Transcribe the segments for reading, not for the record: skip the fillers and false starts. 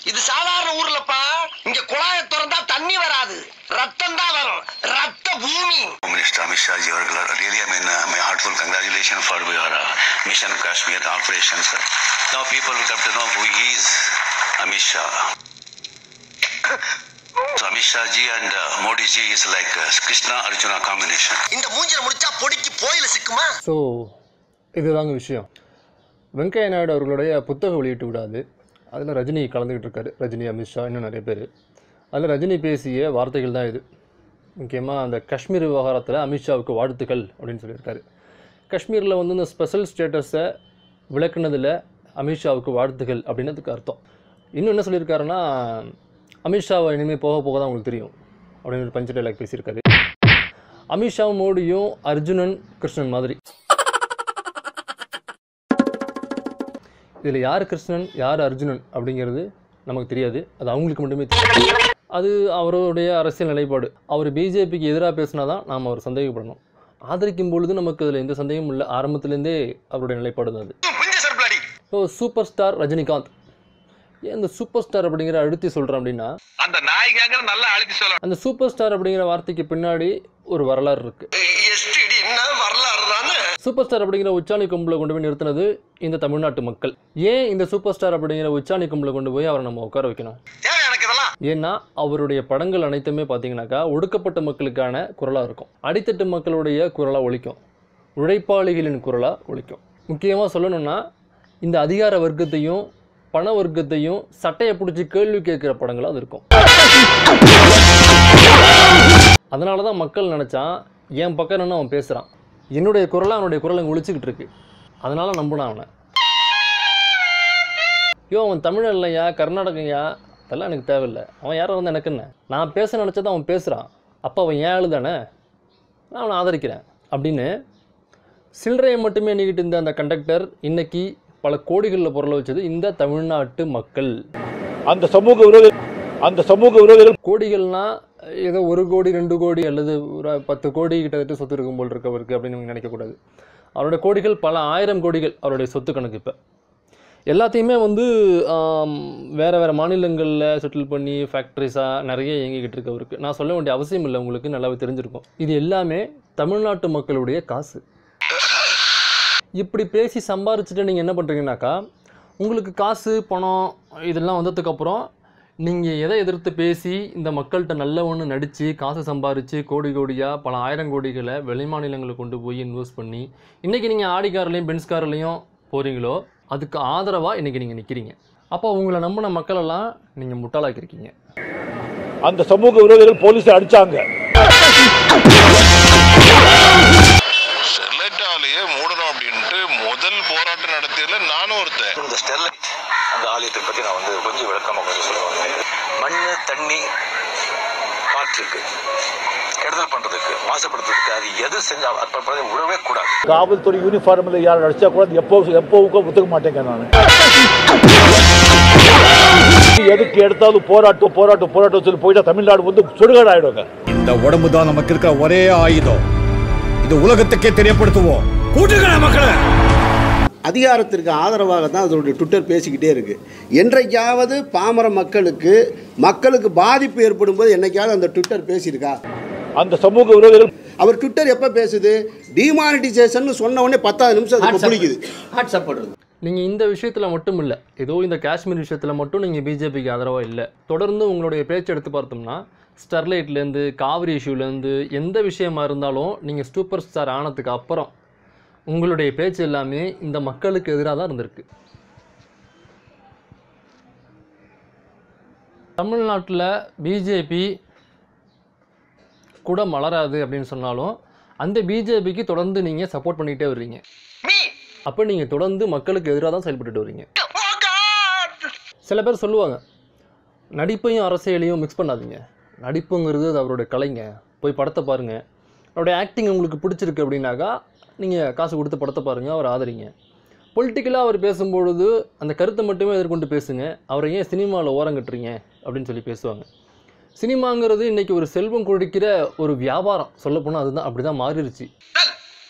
இது சாதாரண ஊர்லப்பா. இங்க குழாயை திறந்தா தண்ணி வராது, ரத்தம் தான் வரும். ரத்த பூமி. Minister Amit Shah ji அவர்கள் really my heartfelt congratulations for your mission Kashmir operations. Now people will come to know who he is, Amit Shah. So Amit Shah ji and Modi ji is like Krishna Arjuna combination. இந்த மூஞ்சில முடிச்சா பொடிக்கு போயில சிக்குமா? So இதுதாங்க விஷயம். வெங்கையா நாயுடு அவர்களுடைய புத்தக வெளியிட்டு விடாது. அதில் ரஜினி கலந்துக்கிட்டு இருக்காரு. ரஜினி, அமித்ஷா, இன்னும் நிறைய பேர். அதில் ரஜினி பேசிய வார்த்தைகள் தான் இது. முக்கியமாக அந்த காஷ்மீர் விவகாரத்தில் அமித்ஷாவுக்கு வாழ்த்துக்கள் அப்படின்னு சொல்லியிருக்காரு. காஷ்மீரில் வந்து இந்த ஸ்பெஷல் ஸ்டேட்டஸை விளக்குனதில் அமித்ஷாவுக்கு வாழ்த்துக்கள் அப்படின்னதுக்கு அர்த்தம். இன்னும் என்ன சொல்லியிருக்காருன்னா, அமித்ஷாவை இனிமேல் போக போக தான் உங்களுக்கு தெரியும் அப்படின்னு ஒரு பஞ்ச டைலாக் பேசியிருக்காரு. அமித்ஷாவும் மோடியும் அர்ஜுனன் கிருஷ்ணன் மாதிரி. இதில் யார் கிருஷ்ணன் யார் அர்ஜுனன் அப்படிங்கிறது நமக்கு தெரியாது. அது அவங்களுக்கு மட்டுமே தெரியும். அது அவருடைய அரசியல் நிலைப்பாடு. அவர் பிஜேபிக்கு எதிராக பேசினா தான் நாம் அவர் சந்தேகப்படணும். ஆதரிக்கும் பொழுது நமக்கு அதில் எந்த சந்தேகமும் இல்லை. ஆரம்பத்துலேருந்தே அவருடைய நிலைப்பாடு தான் அது. So super star Rajinikanth. ஏன் இந்த சூப்பர் ஸ்டார் அப்படிங்கிற அழுத்தி சொல்கிறேன் அப்படின்னா, அந்த சூப்பர் ஸ்டார் அப்படிங்கிற வார்த்தைக்கு பின்னாடி ஒரு வரலாறு இருக்குது. சூப்பர் ஸ்டார் அப்படிங்கிற உச்சாணி கொம்பில் கொண்டு போய் நிறுத்தினது இந்த தமிழ்நாட்டு மக்கள். ஏன் இந்த சூப்பர் ஸ்டார் அப்படிங்கிற உச்சாணி கொம்பில் கொண்டு போய் அவரை நம்ம உட்கார வைக்கணும்? ஏன்னா அவருடைய படங்கள் அனைத்துமே பார்த்தீங்கன்னாக்கா ஒடுக்கப்பட்ட மக்களுக்கான குரலாக இருக்கும். அடித்தட்டு மக்களுடைய குரலாக ஒலிக்கும். உழைப்பாளிகளின் குரலாக ஒலிக்கும். முக்கியமாக சொல்லணும்னா, இந்த அதிகார வர்க்கத்தையும் பண வர்க்கத்தையும் சட்டையை பிடிச்சி கேள்வி கேட்குற படங்களாக அது இருக்கும். அதனால தான் மக்கள் நினச்சான், என் பக்கம் அவன் பேசுகிறான், என்னுடைய குரலாக அவனுடைய குரல் அங்கே ஒழிச்சிக்கிட்டு இருக்கு, அதனால் நம்பினான் அவனை. அவன் தமிழ் இல்லையா, கர்நாடகையா, அதெல்லாம் எனக்கு தேவையில்லை. அவன் யாராக இருந்தால் எனக்கு என்ன? நான் பேச நினச்சதை அவன் பேசுகிறான், அப்போ அவன் ஏன் ஆளு தானே, நான் அவனை ஆதரிக்கிறேன் அப்படின்னு சில்லறையை மட்டுமே எண்ணிக்கிட்டு இருந்த அந்த கண்டக்டர் இன்னைக்கு பல கோடிகளில் பொருளை வச்சது இந்த தமிழ்நாட்டு மக்கள். அந்த சமூக விரோதிகள் கோடிகள்னா ஏதோ 1 கோடி 2 கோடி அல்லது ஒரு 10 கோடி கிட்டத்தட்ட சொத்து இருக்கும் போல் இருக்கவருக்கு அப்படின்னு நீங்கள் நினைக்கக்கூடாது. அவருடைய கோடிகள் பல 1000 கோடிகள் அவருடைய சொத்து கணக்கு. இப்போ எல்லாத்தையுமே வந்து வேறு மாநிலங்களில் செட்டில் பண்ணி ஃபேக்ட்ரிஸாக நிறைய இயங்கிக்கிட்டு இருக்கவருக்கு நான் சொல்ல வேண்டிய அவசியம் இல்லை, உங்களுக்கு நல்லாவே தெரிஞ்சிருக்கும். இது எல்லாமே தமிழ்நாட்டு மக்களுடைய காசு. இப்படி பேசி சம்பாரிச்சுட்டு நீங்கள் என்ன பண்ணுறீங்கன்னாக்கா, உங்களுக்கு காசு பணம் இதெல்லாம் வந்ததுக்கப்புறம் நீங்கள் எதை எதிர்த்து பேசி இந்த மக்கள்கிட்ட நல்ல ஒன்று நடித்து காசு சம்பாரித்து கோடி கோடியாக பல 1000 கோடிகளை வெளிமாநிலங்களுக்கு கொண்டு போய் இன்வெஸ்ட் பண்ணி இன்றைக்கி நீங்கள் ஆடி கார்லையும் பென்ஸ் கார்லையும் போகிறீங்களோ அதுக்கு ஆதரவாக இன்றைக்கி நீங்கள் நிற்கிறீங்க. அப்போ உங்களை நம்பின மக்களெல்லாம் நீங்கள் முட்டாளாக்கியிருக்கீங்க. அந்த சமூக விரோதிகள் போலீஸை அடித்தாங்க. ஸ்டெர்லைட்டாலேயே மூடணும் அப்படின்ட்டு முதல் போராட்டம் நடத்தியதில் நானும் ஒருத்தன். இந்த ஸ்டெர்லைட் அந்த ஆலயத்தை பற்றி நான் வந்து கொஞ்சம் விளக்கமாக கொஞ்சம் சொல்லுவாங்க. மண், தண்ணி, காற்றுக்கு கெடுதல் பண்ணுறதுக்கு, மாசுபடுத்துறதுக்கு அது எது செஞ்சால் அது விடவே கூடாது. காவல்துறை யூனிஃபார்மில் யாரும் அடிச்சா கூட எப்போவும் ஒத்துக்க மாட்டேங்க. நான் எதுக்கு எடுத்தாலும் போராட்டம் சொல்லி போயிட்டா தமிழ்நாடு வந்து சுடுகாடு ஆயிடுவாங்க. இந்த உடம்பு தான் நமக்கு இருக்கிற ஒரே ஆயுதம். இது உலகத்துக்கே தெரியப்படுத்துவோம். கூட்டுகிற மக்களை அதிகாரத்திற்கு ஆதரவாக தான் அதனுடைய ட்விட்டர் பேசிக்கிட்டே இருக்குது. என்றைக்காவது பாமர மக்களுக்கு பாதிப்பு ஏற்படும் போது என்னைக்காவது அந்த ட்விட்டர் பேசியிருக்கா? அந்த சமூக விரோதிகள் அவர் ட்விட்டர் எப்போ பேசுது? டிமானிட்டைசேஷன் சொன்ன உடனே 10 நிமிஷம் அது பிடிக்குது. வாட்ஸ்அப் பண்ணுறது. நீங்கள் இந்த விஷயத்தில் மட்டும் இல்லை, ஏதோ இந்த காஷ்மீர் விஷயத்தில் மட்டும் நீங்கள் பிஜேபிக்கு ஆதரவாக இல்லை. தொடர்ந்து உங்களுடைய பேச்சு எடுத்து பார்த்தோம்னா ஸ்டெர்லைட்லேருந்து காவிரி இஷ்யூலேருந்து எந்த விஷயமா இருந்தாலும் நீங்கள் சூப்பர் ஸ்டார் ஆனதுக்கு அப்புறம் உங்களுடைய பேச்சு எல்லாமே இந்த மக்களுக்கு எதிராக தான் இருந்திருக்கு. தமிழ்நாட்டில் பிஜேபி கூட மலராது அப்படின்னு சொன்னாலும் அந்த பிஜேபிக்கு தொடர்ந்து நீங்கள் சப்போர்ட் பண்ணிக்கிட்டே வர்றீங்க. அப்போ நீங்கள் தொடர்ந்து மக்களுக்கு எதிராக தான் செயல்பட்டு வரீங்க. சில பேர் சொல்லுவாங்க, நடிப்பையும் அரசியலையும் மிக்ஸ் பண்ணாதீங்க, நடிப்புங்கிறது அது அவருடைய கலைங்க, போய் படத்தை பாருங்கள், அவருடைய ஆக்டிங் உங்களுக்கு பிடிச்சிருக்கு அப்படின்னாக்கா நீங்கள் காசு கொடுத்து படத்தை பாருங்கள், அவர் ஆதரிங்க. பொலிட்டிக்கலாக அவர் பேசும்பொழுது அந்த கருத்தை மட்டுமே எதிர்கொண்டு பேசுங்க, அவரை ஏன் சினிமாவில் ஓரங்கட்டுறீங்க அப்படின்னு சொல்லி பேசுவாங்க. சினிமாங்கிறது இன்றைக்கி ஒரு செல்வம் கொடுக்கிற ஒரு வியாபாரம், சொல்லப்போனால் அதுதான் அப்படி தான் மாறிடுச்சு.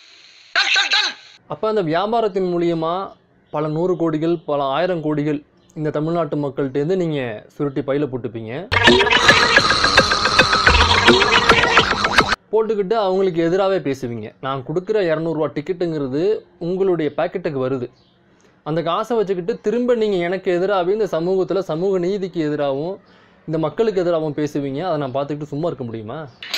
அப்போ அந்த வியாபாரத்தின் மூலியமாக பல 100 கோடிகள் பல 1000 கோடிகள் இந்த தமிழ்நாட்டு மக்கள்கிட்டேருந்து நீங்கள் சுருட்டி பையில போட்டுப்பீங்க. போட்டுக்கிட்டு அவங்களுக்கு எதிராகவே பேசுவீங்க. நான் கொடுக்குற 200 ரூபா டிக்கெட்டுங்கிறது உங்களுடைய பாக்கெட்டுக்கு வருது. அந்த காசை வச்சுக்கிட்டு திரும்ப நீங்கள் எனக்கு எதிராகவே இந்த சமூகத்தில் சமூக நீதிக்கு எதிராகவும் இந்த மக்களுக்கு எதிராகவும் பேசுவீங்க. அதை நான் பார்த்துக்கிட்டு சும்மா இருக்க முடியுமா?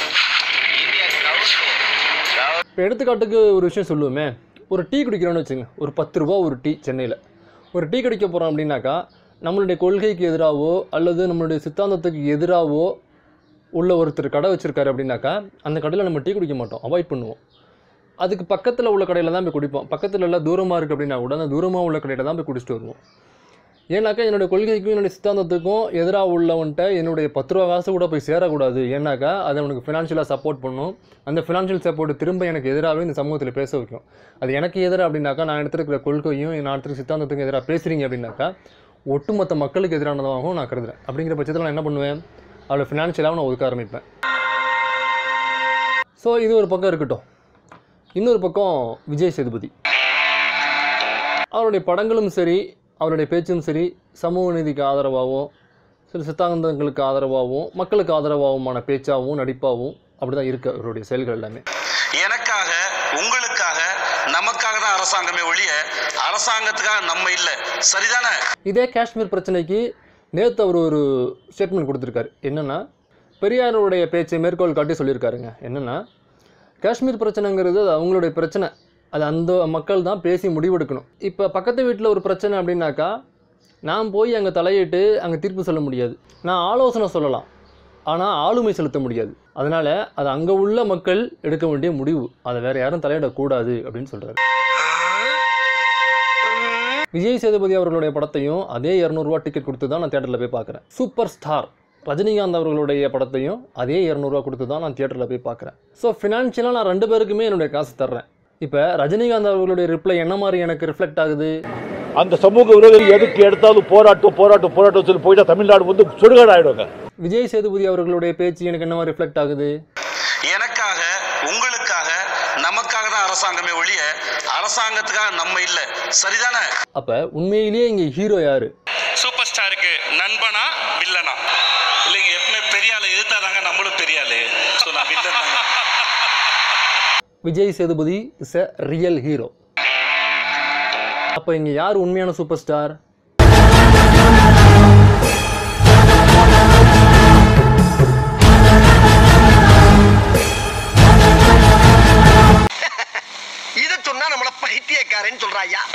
இப்போ எடுத்துக்காட்டுக்கு ஒரு விஷயம் சொல்லுவோமே, ஒரு டீ குடிக்கிறோன்னு வச்சுங்க. ஒரு 10 ரூபா ஒரு டீ சென்னையில். ஒரு டீ குடிக்க போகிறோம் அப்படின்னாக்கா நம்மளுடைய கொள்கைக்கு எதிராகவோ அல்லது நம்மளுடைய சித்தாந்தத்துக்கு எதிராகவோ உள்ள ஒருத்தர் கடை வச்சுருக்காரு அப்படின்னாக்கா அந்த கடையில் நம்ம டீ குடிக்க மாட்டோம், அவாய்ட் பண்ணுவோம். அதுக்கு பக்கத்தில் உள்ள கடையில் தான் போய் குடிப்போம். பக்கத்தில் எல்லாம் தூரமாக இருக்குது அப்படின்னா கூட அந்த தூரமாக உள்ள கடையில் தான் போய் குடிச்சிட்டு வருவோம். ஏன்னாக்கா என்னுடைய கொள்கைக்கும் என்னுடைய சித்தாந்தத்துக்கும் எதிராக உள்ளவன்ட்ட என்னுடைய 10 ரூபா காசு கூட போய் சேரக்கூடாது. ஏன்னாக்கா அது அவனுக்கு ஃபினான்ஷியலாக சப்போர்ட் பண்ணும். அந்த ஃபினான்ஷியல் சப்போர்ட் திரும்ப எனக்கு எதிராகவே இந்த சமூகத்தில் பேச வைக்கும். அது எனக்கு எதிராக அப்படின்னாக்கா நான் எடுத்துருக்கிற கொள்கையும் நான் எடுத்துருக்க சித்தாந்தத்துக்கும் எதிராக பேசுகிறீங்க அப்படின்னாக்கா ஒட்டுமொத்த மக்களுக்கு எதிரானதாகவும் நான் கருதுறேன். அப்படிங்கிற பட்சத்தில் நான் என்ன பண்ணுவேன், அவளை ஃபினான்ஷியலாகவும் நான் ஒதுக்க ஆரம்பிப்பேன். ஸோ இது ஒரு பக்கம் இருக்கட்டும். இன்னொரு பக்கம் விஜய் சேதுபதி அவருடைய படங்களும் சரி அவருடைய பேச்சும் சரி சமூக நீதிக்கு ஆதரவாகவும் சில சித்தாந்தங்களுக்கு ஆதரவாகவும் மக்களுக்கு ஆதரவாகவுமான பேச்சாகவும் நடிப்பாகவும் அப்படி தான் இருக்குது அவருடைய செயல்கள் எல்லாமே. எனக்காக உங்களுக்காக நமக்காக தான் அரசாங்கமே ஒழிய அரசாங்கத்துக்காக நம்ம இல்லை, சரிதானே? இதே காஷ்மீர் பிரச்சனைக்கு நேற்று அவர் ஒரு ஸ்டேட்மெண்ட் கொடுத்துருக்காரு. என்னென்னா பெரியாருடைய பேச்சை மேற்கோள் காட்டி சொல்லியிருக்காருங்க. என்னென்னா காஷ்மீர் பிரச்சனைங்கிறது அது அவங்களுடைய பிரச்சனை, அது அந்த மக்கள் தான் பேசி முடிவெடுக்கணும். இப்போ பக்கத்து வீட்டில் ஒரு பிரச்சனை அப்படின்னாக்கா நான் போய் அங்கே தலையிட்டு அங்கே தீர்ப்பு சொல்ல முடியாது. நான் ஆலோசனை சொல்லலாம், ஆனால் ஆளுமை செலுத்த முடியாது. அதனால் அது அங்கே உள்ள மக்கள் எடுக்க வேண்டிய முடிவு, அதை வேறு யாரும் தலையிடக்கூடாது அப்படின்னு சொல்கிறாரு. விஜய் சேதுபதி அவர்களுடைய படத்தையும் அதே 200 ரூபா டிக்கெட் கொடுத்து தான் நான் தியேட்டரில் போய் பார்க்குறேன். சூப்பர் ஸ்டார் ரஜினிகாந்த் அவர்களுடைய படத்தையும் அதே 200 ரூபா கொடுத்து தான் நான் தியேட்டரில் போய் பார்க்குறேன். ஸோ ஃபினான்ஷியலாக நான் 2 பேருக்குமே என்னுடைய காசு தர்றேன். இப்போ ரஜினிகாந்த் அவர்களுடைய ரிப்ளை என்ன மாதிரி எனக்கு ரிஃப்ளெக்ட் ஆகுது, அந்த சமூக விரோதிகள் எதுக்கு எடுத்தாலும் போராட்டம் சொல்லி போயிட்டா தமிழ்நாடு வந்து சுடுகாடு ஆயிடுவாங்க. விஜய் சேதுபதி அவர்களுடைய பேச்சு எனக்கு என்ன மாதிரி ரிஃப்ளெக்ட் ஆகுது, எனக்காக உங்களுக்காக நமக்காக தான் அரசாங்கமே ஒழிய அரசாங்கத்துக்காக நம்ம இல்லை, சரிதானே? அப்போ உண்மையிலேயே இங்கே ஹீரோ யாரு? சூப்பர் ஸ்டாருக்கு நண்பனா வில்லனா? இல்லைங்க, எப்பவுமே பெரிய ஆளை எதிர்த்தாதாங்க நம்மளும் பெரிய ஆளு. ஸோ நான் வில்லன் தாங்க. Vijay Sethupathi is a real hero. அப்போ இங்கே யார் உண்மையான சூப்பர் ஸ்டார்? இதை சொன்னா நம்மள பைத்தியக்காரன்னு சொல்றாயா?